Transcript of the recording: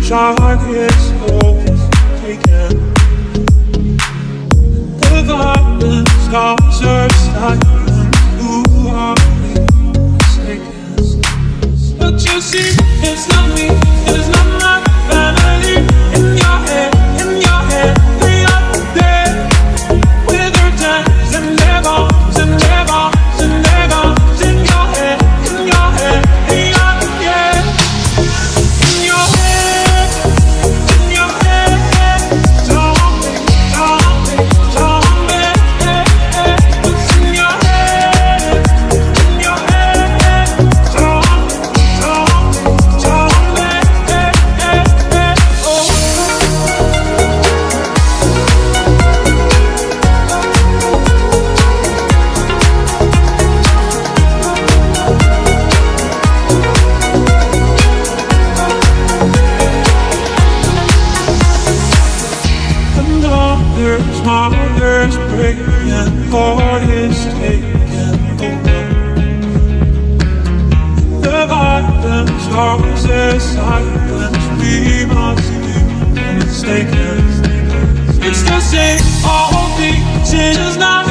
Shark is always taken. The violent scars are silent. Who are we mistaken? But you see, it's not me, it's not my family. In your head, they are dead. With their times and their bombs and their bombs and their bombs. In your head, they are dead. In your head, zombie. What's in your head, Mothers breaking, heart is taken over. The violence causes silence. We must be mistaken. It's the same old thing, it's not